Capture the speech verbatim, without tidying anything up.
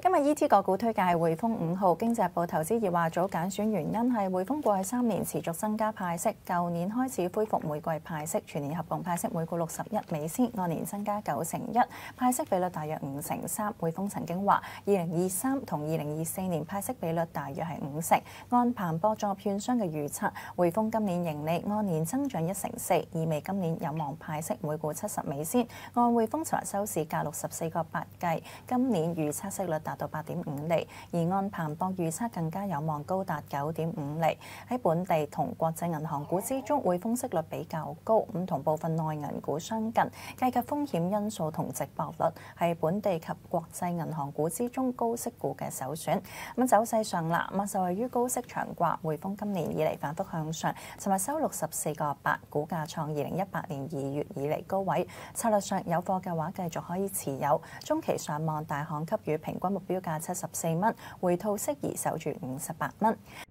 今日 E T 個股推介係匯豐五號，經濟日報投資熱話組揀選原因係匯豐過去三年持續增加派息，舊年開始恢復每季派息，全年合共派息每股六十一美仙，按年增加九成一，派息比率大約五成三。匯豐曾經話，二零二三同二零二四年派息比率大約係五成。按彭博作券商嘅預測，匯豐今年盈利按年增長一成四，意味今年有望派息每股七十美仙。按匯豐尋日收市價六十四個八計，今年預測息率達到八點五厘，而按彭博預測更加有望高達九點五厘。喺本地同國際銀行股之中，匯豐息率比較高，咁同部分內銀股相近。計及風險因素同值博率，係本地及國際銀行股之中高息股嘅首選。咁走勢上啦，咁受惠於高息長掛，匯豐今年以嚟反覆向上，尋日收六十四個八，股價創二零一八年二月以嚟高位。策略上有貨嘅話，繼續可以持有。中期上望大行給予平均目標價七十四蚊，回吐適宜守住五十八蚊。